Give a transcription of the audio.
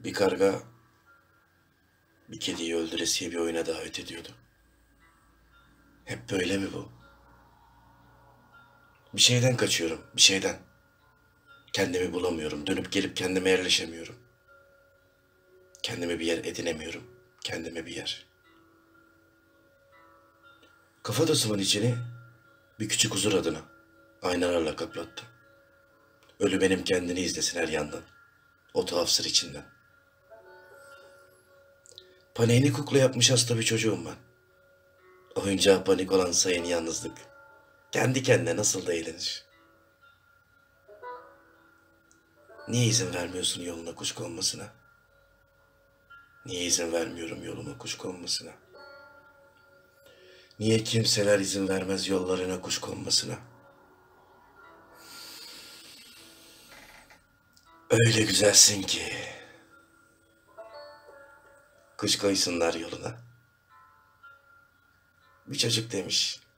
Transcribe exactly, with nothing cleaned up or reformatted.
Bir karga bir kediyi öldüresiye bir oyuna davet ediyordu. Hep böyle mi bu? Bir şeyden kaçıyorum, bir şeyden. Kendimi bulamıyorum, dönüp gelip kendime yerleşemiyorum. Kendime bir yer edinemiyorum, kendime bir yer. Kafatasımın içini bir küçük huzur adına aynalarla kaplattım. Ölü benim kendini izlesin her yandan, o tuhaf sır içinden. Paniğini kukla yapmış hasta bir çocuğum ben. Oyuncağı panik olan sayın yalnızlık. Kendi kendine nasıl da eğlenir. Niye izin vermiyorsun yoluna kuş konmasına? Niye izin vermiyorum yoluma kuş konmasına? Niye kimseler izin vermez yollarına kuş konmasına? Öyle güzelsin ki. Kuş koysunlar yoluna. Bir çocuk demiş.